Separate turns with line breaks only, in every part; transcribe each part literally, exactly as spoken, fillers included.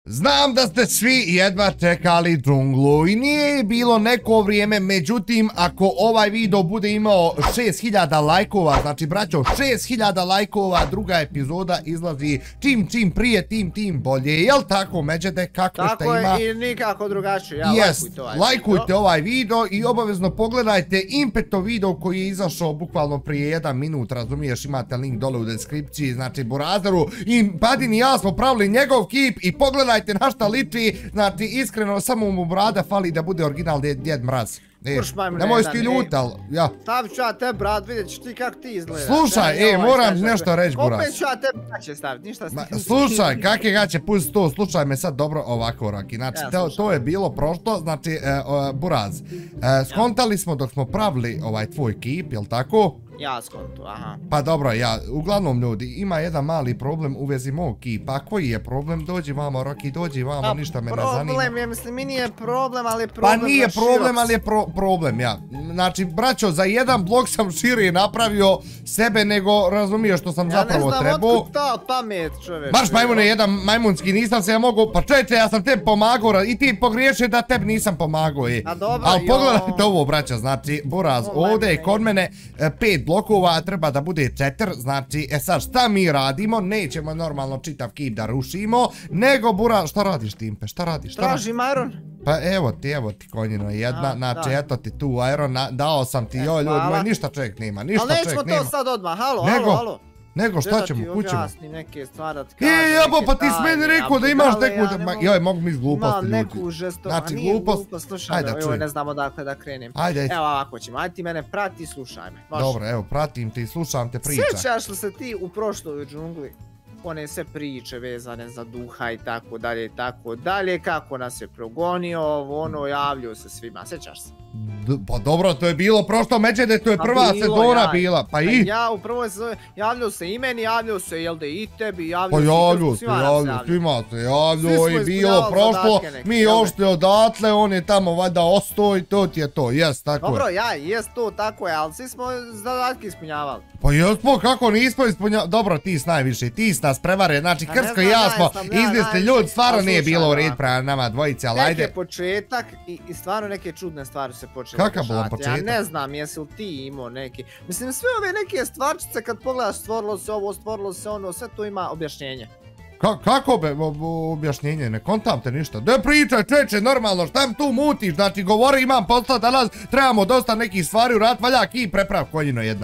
Znam da ste svi jedva čekali džunglu i nije bilo neko vrijeme, međutim ako ovaj video bude imao šest hiljada lajkova, znači braćo šest hiljada lajkova, druga epizoda izlazi čim čim prije, tim tim bolje, jel tako Međede, kako
tako
ste ima?
Tako je i nikako drugačije, ja
yes,
lajkujte ovaj
lajkujte
video.
ovaj video i obavezno pogledajte Impetov video koji je izašao bukvalno prije jedan minut, razumiješ, imate link dole u deskripciji, znači Burazeru i Padin i ja smo pravili njegov kip i pogledajte na šta liči, znači iskreno samo mu brada fali da bude original Djed Mraz. E, nemoj sti ljut, ali ja.
Stavit ću ja te brat, vidjet ću ti kak ti izgledaš.
Slušaj, e, moram nešto reći Buraz.
Opet ću ja te gaće stavit, ništa stavit.
Slušaj, kakve gaće, pusti to, slušaj me sad dobro ovako Raki, znači to je bilo prošlo, znači Buraz, skontali smo dok smo pravili ovaj tvoj kip, jel tako?
Ja skontu, aha.
Pa dobro, ja, uglavnom ljudi, ima jedan mali problem u vezi mog kipa. Koji je problem? Dođi vamo, Roki, dođi vamo, ništa me ne zanima.
Problem je, mislim, mi nije problem, ali je problem.
Pa nije problem, ali je problem, ja. Znači, braćo, za jedan blok sam širi napravio sebe nego razumiješ što sam zapravo trebao.
Ja ne znam otkud ta pamet, čovječ.
Baš majmune, jedan majmunski, nisam se ja mogu, pa čeče, ja sam tebi pomagao i ti pogriješio da tebi nisam pomagao.
A dobro,
ali pogledajte ovo, braćo, znači, Buraz, ovdje je kod mene pet blokova, treba da bude četiri, znači, e sad šta mi radimo, nećemo normalno čitav kip da rušimo, nego Buraz, šta radiš Timpe, šta radiš?
Tražim iron.
Pa evo ti, evo ti konjino jedna, znači eto ti tu iron, dao sam ti, joj ljudi moj, ništa čovjek nema, ništa čovjek nema.
Ali nećemo to sad odmah, halo, halo, halo.
Nego šta ćemo, kućemo?
Da ti objasnim neke stvari, da ti kažem.
E, jebo, pa ti s meni rekao da imaš neku, joj, mogu mi iz gluposti ljudi.
Imam neku žesto, a nije glupost, slušaj me, joj, ne znam odakle da krenem.
Ajde, ajde.
Evo ovako ćemo, ajde ti mene prati i slušaj me.
Dobro, evo, pratim te i slušam te priča.
Sjećaš li se ti u prošloj džungli one sve priče vezane za duha i tako dalje i tako dalje, kako nas je progonio, ono, javljao se svima, sjećaš se?
Pa dobro, to je bilo prošlo Međede, to je prva sezona bila, pa i...
Ja u prvoj sezoni, javljao se i meni, javljao se, jel da i tebi, javljao se...
Pa javljao se, javljao, svima se javljao i bilo prošlo, mi ošte odatle, on je tamo valjda ostao i to ti je to, jes, tako je.
Dobro, ja, jes to, tako je, ali svi smo zadatke ispunjavali.
Pa jesmo, kako nismo ispunjavali, dobro, ti s najviše, ti s nas prevare, znači Krsko i ja smo izvisli ljudi, stvarno nije bilo u red prema nama dvojice, ali ajde.
Neki početak i stvarno neke čudne stvari se počeli.
Kakav bolan početak?
Ja ne znam, jesi li ti imao neki, mislim sve ove neke stvarčice kad pogledaš stvorilo se ovo, stvorilo se ono, sve to ima objašnjenje.
Kako be objašnjenje, ne kontam te ništa. Da pričaj čeče, normalno, šta mi tu mutiš, znači govori imam posla danas, trebamo dosta nekih stvari u rat, valja ki preprav koljino jedna.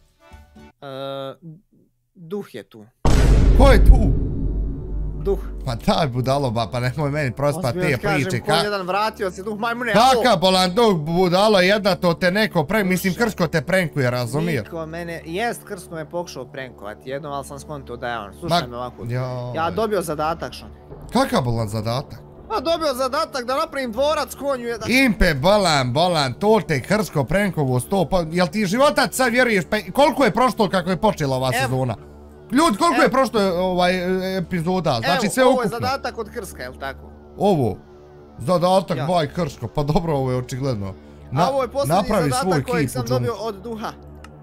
Duh je tu.
Ko je tu?
Duh.
Pa daj budalo ba, pa nemoj meni prospat te priče.
Kažem, ko jedan vratio se duh majmune.
Kaka bolan duh budalo jedna, to te neko prenk, mislim Krsko te prenkuje, razumiješ?
Niko mene, jest Krsko me pokušao prenkovati jednom, ali sam skonto da je on. Slušaj me ovako, ja dobio zadatak što.
Kakav bolan zadatak?
Pa dobio zadatak da napravim dvorac konju jedan.
Impe, bolan, bolan, to te Krsko prenkovo sto, pa jel ti životac sad vjeruješ, pa koliko je prošlo kako je počela ova sezona? Ljudi, koliko je prošlo ovaj epizoda, znači sve ukupno.
Evo, ovo je zadatak od Krska, jel' tako?
Ovo? Zadatak baj Krsko, pa dobro, ovo je očigledno.
A ovo je posljednji zadatak kojeg sam dobio od duha.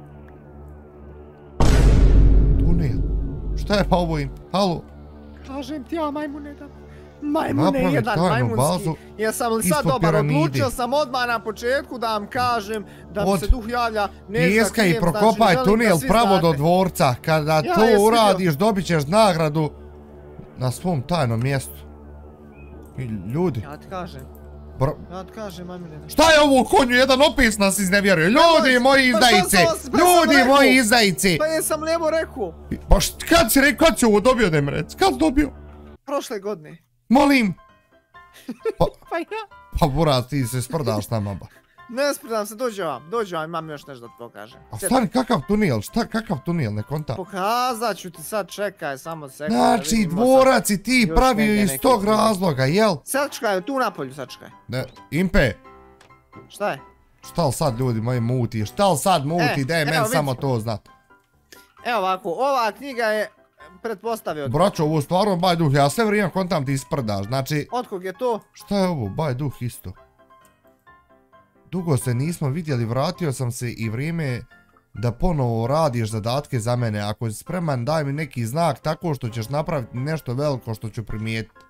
Tunel. Šta je pa ovo im? Halo?
Kažem ti ja, majmune, da... Majmune, jedan majmunski. Jesam li sad dobar, odlučio sam odmah na početku da vam kažem da mi se duh javlja.
Pijeska i prokopaj tunel pravo do dvorca. Kada to uradiš dobit ćeš nagradu na svom tajnom mjestu. Ljudi.
Ja ti kažem. Ja ti kažem, majmune.
Šta je ovo konju? Jedan opis nas iznevjeruje. Ljudi moji izdajice. Ljudi moji izdajice.
Pa jesam lijevo rekao.
Pa kad si rekao, kad si ovo dobio da im rec? Kad si dobio?
Prošle godine.
Molim!
Pa ja?
Pa Buraz, ti se sprdaš s nama ba.
Ne sprdam se, dođi vam, dođi vam, imam još nešto da ti pokažem.
A stani, kakav tunel, šta, kakav tunel, ne kontam?
Pokazat ću ti sad, čekaj, samo sekund.
Znači, dvorac i ti pravio iz tog razloga, jel?
Sad čekaj, tu napolju, sad čekaj.
Impe!
Šta je?
Šta li sad ljudi moji muti, šta li sad muti, daj men samo to znat.
Evo ovako, ova knjiga je pretpostavio.
Braćo, ovo stvarno baj duh, ja sve vrijeme kontam ti isprdaš, znači...
Otkog je to?
Šta je ovo, baj duh isto? Dugo se nismo vidjeli, vratio sam se i vrijeme da ponovo radiš zadatke za mene. Ako si spreman, daj mi neki znak tako što ćeš napraviti nešto veliko što ću primijetiti.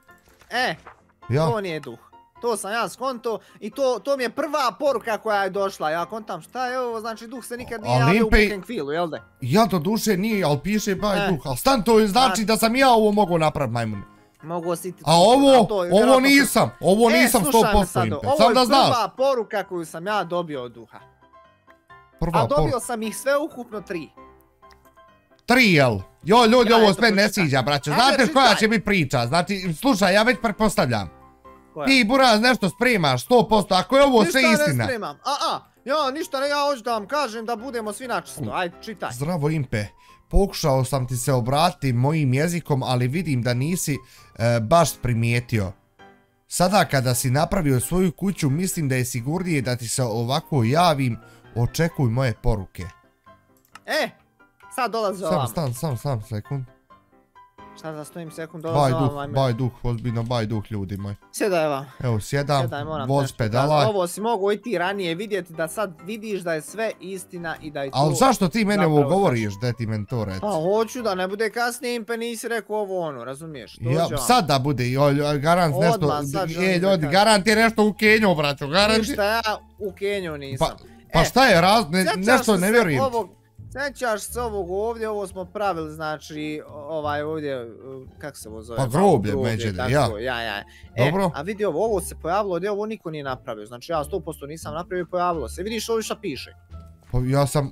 E,
Ja.
to nije duh. To sam ja skonto i to, to mi je prva poruka koja je došla. Ja kontam šta je ovo, znači duh se nikad nije
Ali
javio u
Impe-
booking filu, jel da?
Ja do duše nije, ali piše baj
E.
duh. Ali stan, to znači da sam ja ovo mogao napraviti, majmune.
Mogu osjetiti.
A ovo, ovo nisam, ovo nisam sto posto Impe. Sam da znaš.
Ovo je prva poruka koju sam ja dobio od duha.
Prva
A dobio
poruka.
sam ih sve ukupno tri.
Tri, jel? Jo, ljudi,
Ja,
ovo
eto,
sve ne
pročitaj.
sviđa, braće.
Ajde,
Znate koja
čitaj.
će biti priča? Znači, slušaj, ja već pretpostavljam.
Koja?
Ti, Buraz, nešto spremaš, sto posto, ako je ovo sve
Ništa
istina.
ne spremam. A, a, ja ništa ne, ja hoću da vam kažem da budemo svi načisto. Ajde, čitaj.
Zdravo, Impe. Pokušao sam ti se obratiti mojim jezikom, ali vidim da nisi e, baš primijetio. Sada kada si napravio svoju kuću, mislim da je sigurnije da ti se ovako javim. Očekuj moje poruke.
E, sad dolazi
Sam,
ovam.
stan, sam, sam, sekund.
Šta da stojim sekund,
Baj
dolazi
duh,
ovam, ajme.
baj duh, ozbiljno, baj duh, ljudi moji.
Sjedaj vam.
Evo, sjedam,
Sjedaj, moram
voz
nešto
pedala.
kazati. Ovo si mogu i ti ranije vidjeti da sad vidiš da je sve istina i da je to...
Ali zašto ti mene ovo
zapravo
govoriš, da ti meni to reci?
Pa hoću da ne bude kasnije Impe, nisi rekao ovo ono, razumiješ? Dođe
Ja,
vam.
sad da bude, jo, jo, garant
Odmah,
nešto,
sad želim
e,
da
ljudi,
kažem.
garant je nešto u Kenju, braćo, garant je...
Ništa ja u Kenju nisam.
Pa, pa
E,
šta je, raz, ne,
sjećaš
nešto
se
ne vjerujem.
ovog- Sjećaš se ovog ovdje, ovo smo pravili, znači, ovaj ovdje, uh, kako se ovo zove?
Pa groblje,
Groblje,
Međede,
tako,
ja.
ja, ja. E,
Dobro.
a vidi ovo, ovo se pojavilo ovdje, ovo niko nije napravio, znači ja sto posto nisam napravio i pojavilo se. Vidiš ovo šta piše?
Pa ja sam,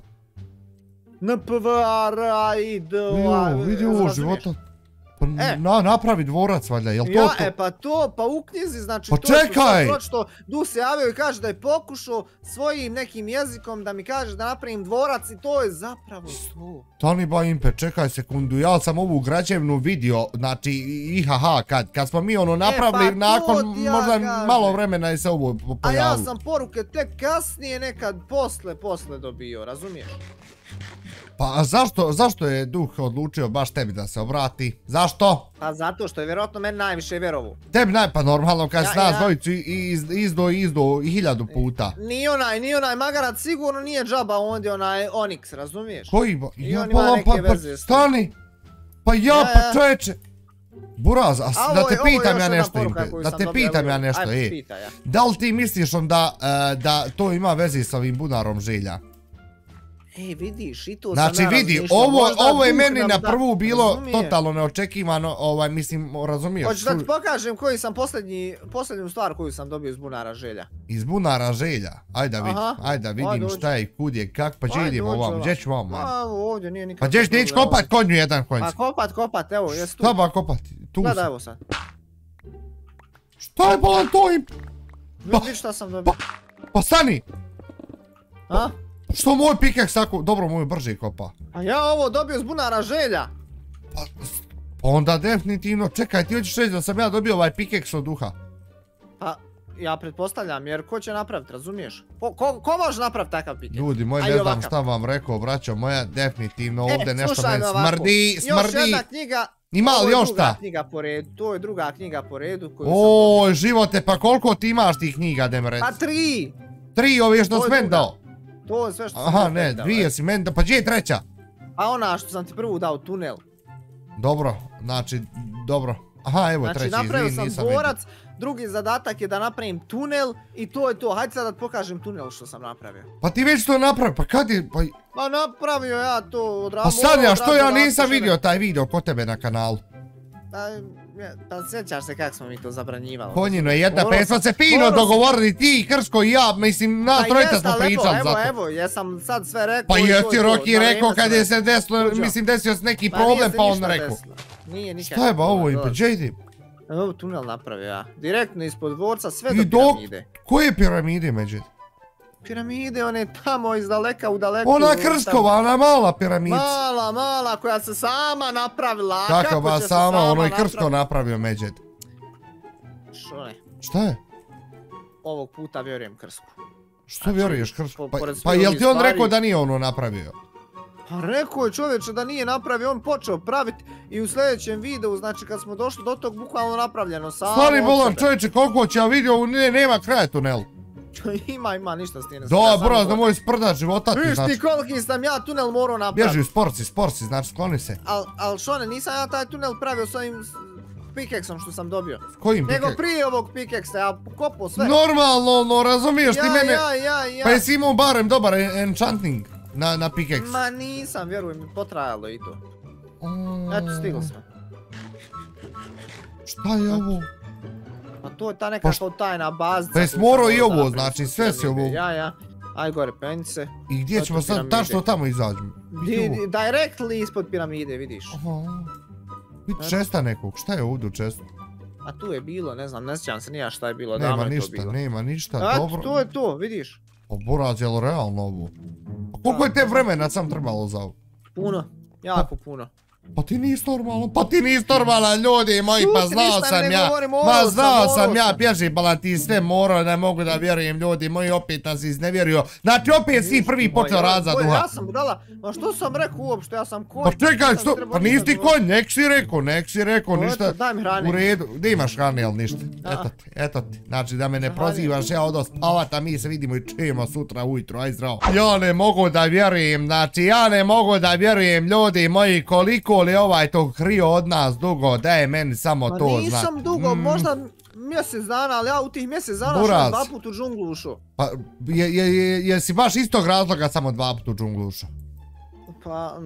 N P V A R A I D O A,
jo, vidi ovo
razumiješ?
života. Pa
E.
na, napravi dvorac, valjda, jel to
Ja,
to?
e pa to, pa u knjizi, znači
Pa
to što
čekaj!
sam pročito, duh se javio i kaže da je pokušao svojim nekim jezikom da mi kaže da napravim dvorac i to je zapravo to.
Tani ba Impe, čekaj sekundu, ja sam ovu građevnu vidio, znači, ihaha, kad, kad smo mi ono napravili,
pa to
nakon
ti ja
možda
kažem.
malo vremena je se ovo po-
A ja
pojavilo.
sam poruke tek kasnije nekad posle, posle dobio, razumiješ?
Pa a zašto, zašto je duh odlučio baš tebi da se obrati? Zašto?
Pa zato što je vjerojatno meni najviše vjerovu.
Tebi naj, pa normalno kad
Ja,
si nas
ja.
dvojicu i- i- iz- izdo i izdo i hiljadu puta.
Ni onaj, ni onaj magarac sigurno nije džaba ondje onaj Onyx, razumiješ?
Koji ba?
I
Ja
on ima
bolam,
neke
pa, pa
veze s tim.
stani! Pa ja,
Ja,
pa
ja.
čoveče! Buraz, a s-
A
da
ovo
te
je- ovo je
pitam
još
ja
jedna
nešto,
poruka
Impe,
koju
da
sam
te
dobio,
pitam
evo,
ja nešto,
ajde,
e.
pitaj, ja.
Da li ti misliš onda e, da to ima veze s ovim bunarom želja?
Ej, vidiš, i to sam
Znači
ja
vidi,
razmišljao,
ovo,
možda
ovo je
duh
meni
nam
na
da-
prvu bilo
razumiješ?
totalno neočekivano, ovaj, mislim, razumiješ?
Hoćeš da ti
su-
pokažem koji sam posljednji, posljednju stvar koju sam dobio iz bunara želja.
Iz bunara želja, ajde da vidim,
Aha.
ajde da vidim
Ajde,
šta je i kud je, kak, pa gdje
Ajde,
idemo
dođi
ovam,
ovam.
gdje ću ovam, man?
Pa evo ovdje nije nikakav
Pa gdje ćeš ti ići
problem.
kopat konju jedan konj?
Pa kopat, kopat, evo, jesi tu.
Šta ba kopat? Tu
Gledaj
sam.
evo sad.
Šta je bolan to im? Pa-
Vidi šta sam dobio.
Pa stani!
A?
Što moj pikeks tako, dobro moj brže kopa.
A ja ovo dobio iz bunara želja.
Pa, s- pa onda definitivno, čekaj, ti hoćeš reći da sam ja dobio ovaj pikeks od duha.
Pa, ja pretpostavljam, jer ko će napraviti, razumiješ? Ko, ko, ko može napraviti takav piket?
Ljudi moji,
A
ne
i
znam
ovakav.
šta vam rekao, braćo moja, definitivno
E,
ovdje nešto
slušaj
meni
me ovako.
smrdi,
Još
smrdi.
jedna knjiga.
Ima
ovo
li
je
još
druga
šta?
knjiga po redu, to je druga knjiga po redu koju sam dobio.
Oj, živote, pa koliko ti imaš tih knjiga, da mi reci?
Pa tri!
Tri ove što
to je
si meni
druga.
dao.
To je sve što sam
Aha,
tebi
ne,
dao,
dvije
e.
si meni dao, pa gdje je treća?
A ona što sam ti prvu dao, tunel.
Dobro, znači, dobro. Aha, evo
Znači,
treći,
napravio
izvini,
sam
nisam vidio.
dvorac, drugi zadatak je da napravim tunel i to je to. Hajde sad da ti pokažem tunel što sam napravio.
Pa ti već to napravi, pa kad je, pa...
Pa napravio ja to od
Pa Sanja, što ja nisam vidio taj video kod tebe na kanalu?
Pa sjećaš se kako smo mi to zabranjivali.
Konjino je jedna,
Morao
pa smo
sam-
se fino
morao sam-
dogovorili ti, Krsko i ja, mislim, nas
Pa
trojica
jest,
smo
ali
pričali
evo,
za
Evo,
to.
evo, jesam sad sve rekao.
Pa
i to
jesi
je to,
Roki
na
rekao
vrijeme
kad
sam
je
rekao.
se desilo,
Uđo.
mislim desio se neki
Pa nije
problem
se
pa on
ništa
rekao.
desilo. Nije nikak.
Šta je ba ovo im, pa gdje idi?
Evo tunel napravio ja. Direktno ispod dvorca sve
I
do
dok-
piramide.
Koje piramide među?
Piramide, one tamo iz daleka u daleku.
Ona
tamo-
Krskova, ona mala piramida.
Mala, mala, koja se sama napravila. a
Kako
kako
ba
će se
sama, ono i
napraviti?
Krsko napravio međed.
Što ne?
Šta je?
Ovog puta vjerujem Krsku.
Što vjeruješ Krsko?
po-
Pa,
pored
pa
svih
jel
ovih
ti on
stvari-
rekao da nije ono napravio?
Pa rekao je čovječe da nije napravio, on počeo praviti i u sljedećem videu, znači kad smo došli do tog bukvalno napravljeno samo
Stvari
od
bolan
sebe.
čovječe, koliko će ja vidio, ne, nema kraja tunel.
Ima, ima, ništa s tim. ne
Da,
smije, samo
bro, da
to.
moj sprdat života ti,
Viš
znači.
ti koliki sam ja tunel morao napraviti.
Bježi, sporci, sporci, znači skloni se.
Al, al šone, nisam ja taj tunel pravio s ovim s- pikeksom što sam dobio.
S kojim
Nego
pikeksom?
prije ovog pikeksa, ja kopao sve.
Normalno, no, razumiješ ti
Ja,
mene?
ja, ja, ja.
Pa jesi imao barem dobar enchanting na, na pikeks?
Ma nisam, vjeruj mi, potrajalo i to. Eto, stigli smo.
Šta je ovo?
Pa to je ta nekakva tajna bazica.
Pa jesi morao i ovo, znači sve si ovo.
Ja, ja. Aj gore, penji se.
I gdje ćemo sad, tačno tamo izađemo?
Directly ispod piramide, vidiš.
Vidi česta nekog, šta je ovdje u čestu?
A tu je bilo, ne znam, ne sjećam se nija šta je bilo,
nema
davno je to
ništa,
bilo.
nema ništa,
Eto,
dobro.
to je to, vidiš.
O, Buraz, jel realno ovo? Pa koliko je te vremena sam trebalo za ovo?
Puno, jako puno.
Pa ti nisi normalan, pa ti nisi normalan, ljudi moji, pa znao sam ja. Ma znao sam ja, pježibala ti sve morao, ne mogu da vjerujem, ljudi moji, opet nas iznevjerio. Znači, opet si prvi počeo razat duha.
Ja sam budala, ma što sam rekao uopšte, ja sam konj.
Pa čekaj, što, pa nisi ti konj, nek si rekao, nek si rekao, ništa.
Daj mi hrane.
U redu, gdje imaš hrane, jel ništa? Eto ti, eto ti, znači da me ne prozivaš, ja odo spavat, a mi se vidimo i čujemo sutra ujutro, aj zdravo. Ja ne mogu da vjerujem, znači ja ne mogu da vjerujem, ljudi moji, koliko li ovaj to krio od nas dugo, daj meni samo to znati.
Ma nisam dugo, možda mjesec dana, ali ja u tih mjesec dana sam dva put u džunglu ušao.
Pa, jesi baš istog razloga samo dva put u džunglu ušao?
Pa,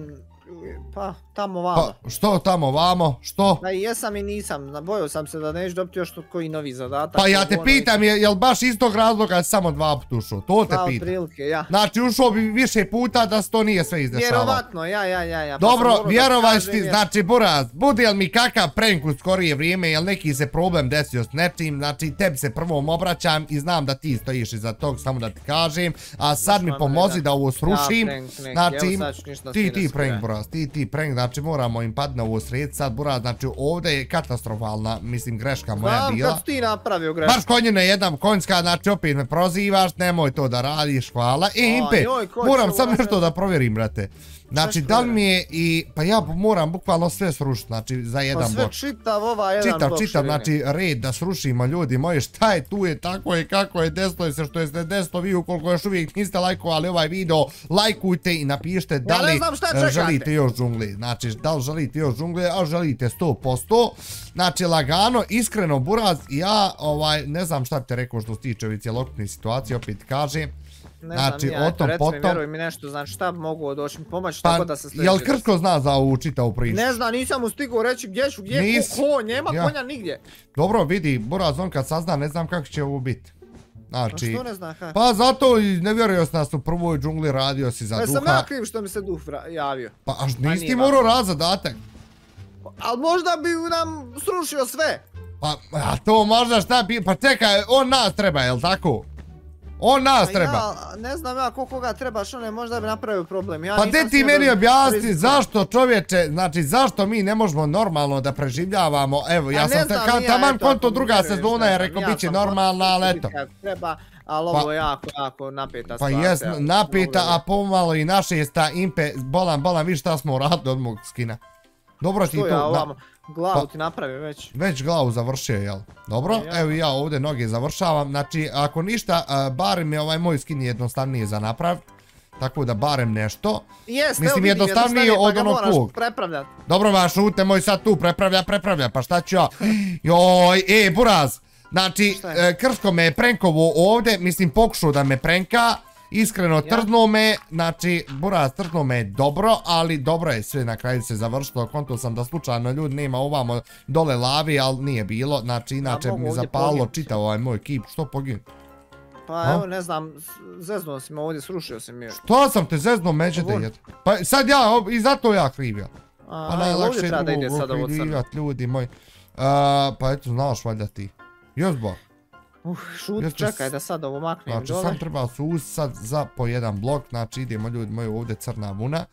pa, tamo vamo.
Pa, što tamo vamo, što?
Pa jesam i nisam, bojao sam se da neću dobiti još koji novi zadatak.
Pa ja te pitam, jel baš istog razloga samo dva put ušao, to te pitam.
Prilike, ja.
Znači ušao bi više puta da se to nije sve izdešavalo.
Vjerovatno, ja, ja, ja, ja.
Dobro, vjerovaš ti, znači Buraz, budi li mi kakav prank u skorije vrijeme, jel neki se problem desio s nečim, znači tebi se prvom obraćam i znam da ti stojiš iza tog, samo da ti kažem, a sad mi pomozi da ovo srušim, znači ti ti prank Buraz, ti ti prank, znači moramo im padne ovo sred sad Buraz, znači ovdje je katastrofalna, mislim greška moja bila.
Znam kad ti napravio grešku.
Baš konjina jedna konjska, znači opet me prozivaš, nemoj to da radiš, hvala. E, Impe, moram sam nešto da provjerim, brate. Znači, da li mi je i, pa ja moram bukvalno sve srušiti, znači za jedan blok.
Pa sve čitav ova jedan blok.
Čitav, čitav, znači red da srušimo, ljudi moji, šta je tu je, tako je, kako je, desno je se što jeste desno, vi ukoliko još uvijek niste lajkovali ovaj video, lajkujte i napišite da li želite još džungli. Znači, da li želite još džungli, a želite sto posto. Znači, lagano, iskreno, Buraz, ja, ovaj, ne znam šta bi te rekao što se tiče ovih cjelokupnih situacija, opet kažem.
Ne znam, ja, eto, reci mi, vjeruj mi nešto, znači šta bi mogo doći mi pomoći, tako da se sljedeći...
Jel Krško zna za ovu čitavu priču?
Ne zna, nisam mu stigao reći gdje ću, gdje, ko, nema konja nigdje.
Dobro, vidi, Buraz, on kad sazna, ne znam kako će ovo biti. Znači...
Što ne zna, ha?
Pa zato ne vjerujem s nas u prvoj džungli, radio si za duha.
Pa sam ja kriv što mi se duh javio.
Pa až nisi ti morao rad zadatak.
Ali možda bi nam srušio sve.
Pa, a to možda šta bi, pa čekaj, on nas treba, jel tako? On nas treba.
Ja, ne znam ja koliko ga trebaš, on je možda bi napravio problem.
Pa gdje ti meni objasni zašto čovječe, znači zašto mi ne možemo normalno da preživljavamo, evo ja sam taman konto druga sezona je rekao bit će normalna, ali eto.
Treba, ali ovo je jako, jako napeta stvar.
Pa jes, napeta, a pomalo i našesta Impe, bolan, bolan, viš šta smo uradili od mog skina. Dobro ti to...
Što ja ovamo, glavu ti napravim već.
Već glavu završio, jel? Dobro, evo ja ovdje noge završavam. Znači, ako ništa, barem je ovaj moj skin jednostavnije za napraviti. Tako da barem nešto. Mislim, jednostavnije od onog plug. Dobro, va, šute moj sad tu, prepravlja, prepravlja, pa šta ću ja? Joj, e, Buraz. Znači, Krško me je prankovo ovdje, mislim, pokušao da me pranka. Iskreno, trznuo me, znači, Buraz, trznuo me dobro, ali dobro je sve na kraju se završilo, konto sam da slučajno ljudi nema ovamo dole lavi, ali nije bilo, znači, inače mi zapalo čitav ovaj moj kip, što poginu?
Pa evo, ne znam, zeznuo si me ovdje, srušio si mi.
Što sam te zeznuo, međete jed? Pa sad ja, i zato ja krivio.
Pa najlakše je drugo krivijat,
ljudi moji. Pa eto, znaš valjda ti. Jozbo.
Uh, šut, čekaj da sad ovo maknem dole.
Znači, sam treba sus sad za po jedan blok, znači idemo ljudi moji ovdje crna vuna.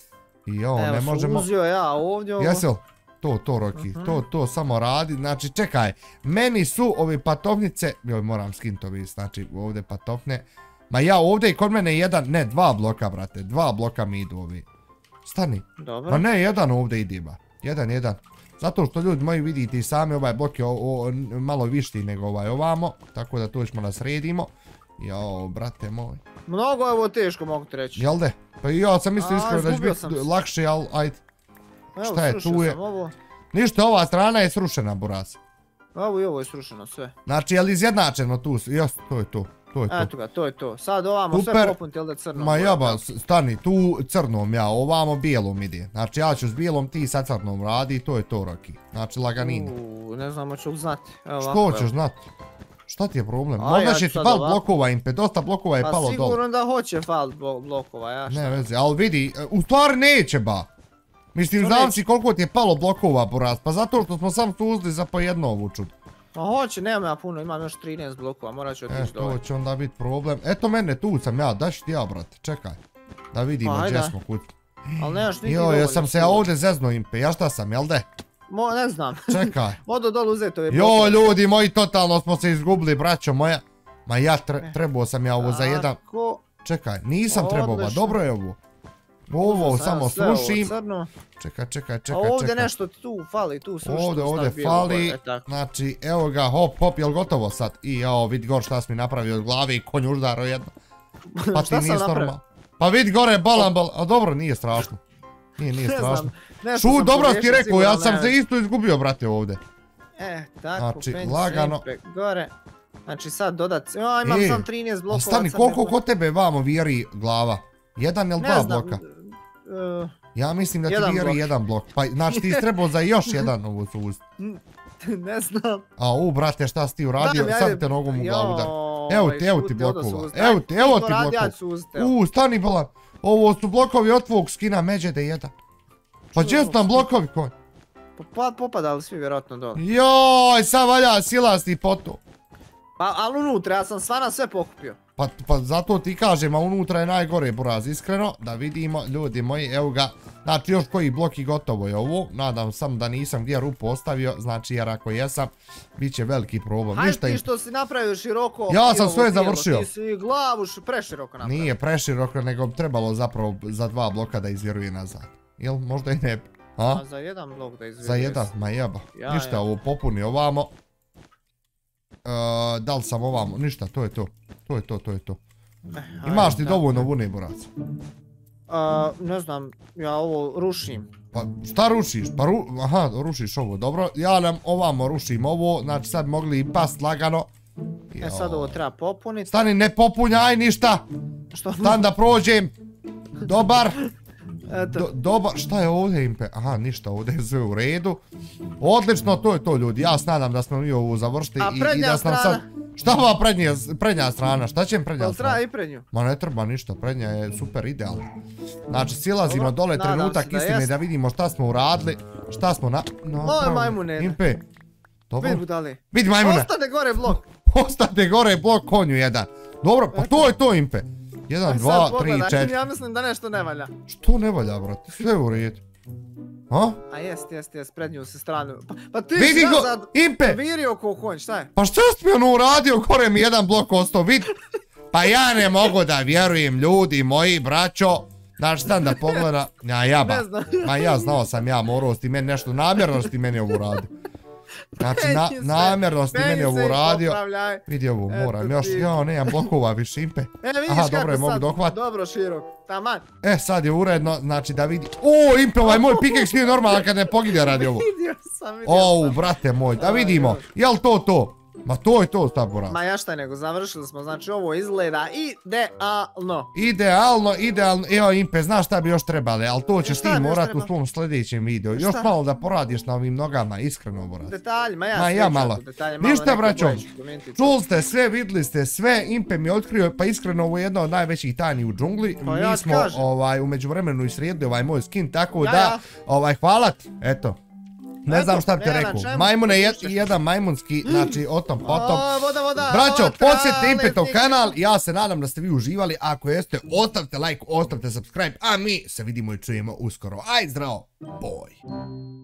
I ovo ne možemo...
Evo, suzio ja ovdje ovo.
Jesi li? To, to, Roki, to, to samo radi. Znači, čekaj, meni su ove patofnice, joj, moram skinuti ovi, znači, ovdje patofne. Ma ja ovdje i kod mene jedan, ne, dva bloka, brate, dva bloka mi idu ovi. Stani.
Dobro.
Ma ne, jedan ovdje ide, ba. Jedan, jedan. Zato što ljudi moji vidite i sami ovaj blok je malo višti nego ovaj ovamo, tako da to ćemo da sredimo. Jao, brate moj.
Mnogo je ovo teško, mogu ti reći.
Jel de? Pa i ja sam mislio iskreno da će biti lakše, ali ajde. Šta je, tu je? Ništa, ova strana je srušena, Buraz.
Ovo i ovo je srušeno sve.
Znači, je li izjednačeno tu? Jas, to je to. To je to.
Eto ga, to je to. Sad ovamo sve popuniti, jel da crnom?
Ma jaba, stani, tu crnom ja, ovamo bijelom ide. Znači, ja ću s bijelom, ti sa crnom radi i to je to, Roki. Znači, laganina.
Uuu, ne znam, hoću znati.
Što ćeš znati? Šta ti je problem? Možda će ti pal blokova impe, dosta blokova je palo dole.
Pa sigurno da hoće fal blokova, ja šta?
Ne veze, ali vidi, u stvari neće ba. Mislim, znam si koliko ti je palo blokova, Buraz, pa zato što smo sam suzli za po jedno ovu čudu.
Ma hoće, nemam ja puno, imam još trinaest blokova, morat ću otići dole.
E, to će onda biti problem. Eto mene, tu sam ja, daš ti ja, brate, čekaj. Da vidimo gdje smo kući.
Ali nemaš niti dovoljno.
Joj, ja sam se ja ovdje zezno impe, ja šta sam, jel de?
Mo, ne znam.
Čekaj.
Odo dole uzeti ove blokove.
Joj, ljudi moji, totalno smo se izgubili, braćo moja. Ma ja trebao sam ja ovo za jedan... Čekaj, nisam trebao, ba, dobro je ovo. Ovo samo slušim. Čekaj, čekaj, čekaj,
čekaj. A ovdje nešto tu fali, tu slušim.
Ovdje, ovdje fali. Znači, evo ga, hop, hop, jel gotovo sad? I jao, vidi gor šta si mi napravio od glave i konj uždaro jedno. Pa ti nije normalno. Pa vidi gore, balan, balan. A dobro, nije strašno. Nije, nije strašno. Šu, dobro ti rekao, ja sam se isto izgubio, brate, ovdje.
E, tako, penj sve gore. Znači sad dodat, ja imam sam trinaest blokova.
Stani, koliko kod tebe vamo vjeri glava? Jedan ili dva bloka? Ja mislim da ti vjeri jedan blok. Pa znači ti trebao za još jedan ovu suz.
Ne znam.
A u brate šta si ti uradio, sad te nogom u glavu udar. Evo ti, evo ti blokova. Evo ti, evo ti blokova. U, stani bolan. Ovo su blokovi od tvojeg skina Međede jedan. Pa gdje su tam blokovi konj?
Pa popadali svi vjerojatno dole.
Joj, sad valja silasti poto.
Pa, ali unutra, ja sam stvarno sve pokupio.
Pa, pa zato ti kažem, a unutra je najgore, Buraz, iskreno, da vidimo, ljudi moji, evo ga, znači još koji blok i gotovo je ovo, nadam sam da nisam gdje rupu ostavio, znači jer ako jesam, bit će veliki problem.
Hajde ti što si napravio široko,
ja sam sve završio.
Ti si glavu preširoko napravio.
Nije preširoko, nego bi trebalo zapravo za dva bloka da izvjeruje nazad. Jel, možda i ne bi.
A za jedan blok da izvjeruje.
Za jedan, ma jeba, ništa, ovo popuni ovamo. Da li sam ovamo, ništa, to je to. To je to, to je to. Imaš ti dovoljno vune, Buraz?
Ne znam, ja ovo rušim.
Pa šta rušiš? Pa aha, rušiš ovo, dobro. Ja nam ovamo rušim ovo, znači sad mogli i past lagano.
E sad ovo treba popuniti.
Stani, ne popunjaj ništa. Stan da prođem. Dobar. Dobar, šta je ovdje impe? Aha, ništa, ovdje je sve u redu. Odlično, to je to ljudi, ja se nadam da smo mi ovo završili.
A prednja strana?
Šta ova prednja strana, šta će im prednja strana?
Treba i prednju.
Ma ne treba ništa, prednja je super idealna. Znači silazimo dole trenutak istine da vidimo šta smo uradili. Šta smo na...
Ovo je majmune.
Impe.
Vidi budale.
Vidi majmune.
Ostane gore blok.
Ostane gore blok konju jedan. Dobro, pa to je to Impe. Jedan, dva, tri, četiri.
Ja mislim da nešto ne valja.
Što ne valja, brate? Sve u redu. A?
A jest, jest, jest, prednju se stranu. Pa ti si nazad virio ko konj, šta je?
Pa što si mi ono uradio, gore mi jedan blok ostao, vidi. Pa ja ne mogu da vjerujem, ljudi moji, braćo. Znaš, stan da pogleda, ja jaba. Ma ja znao sam ja, morao si ti meni nešto, namjerno si ti meni ovo uradio. Znači, namjerno si ti meni ovo uradio. Vidi ovo, moram još, ja nemam blokova više Impe.
E, vidiš kako sad, dobro širok, taman.
E, sad je uredno, znači da vidi. O, Impe, ovaj moj pikeks nije normalan kad ne pogine radi ovo.
Vidio sam, vidio sam.
O, brate moj, da vidimo, jel to to? Ma to je to, šta Buraz.
Ma ja šta nego, završili smo, znači ovo izgleda idealno.
Idealno, idealno, evo Impe, znaš šta bi još trebali, ali to ćeš ti morat u svom sljedećem videu. Još malo da poradiš na ovim nogama, iskreno Buraz.
Detalji, ma ja ja malo.
Ništa braćo, čuli ste sve, vidjeli ste sve, Impe mi je otkrio, pa iskreno ovo je jedna od najvećih tajni u džungli. Mi smo u međuvremenu isrijedili ovaj moj skin, tako da, hvala ti, eto. Ne znam šta bi ti rekao, majmune jedan majmunski, znači o tom potom. Braćo, posjetite Impetov kanal, ja se nadam da ste vi uživali, ako jeste ostavite like, ostavite subscribe, a mi se vidimo i čujemo uskoro. Aj zdravo, boj!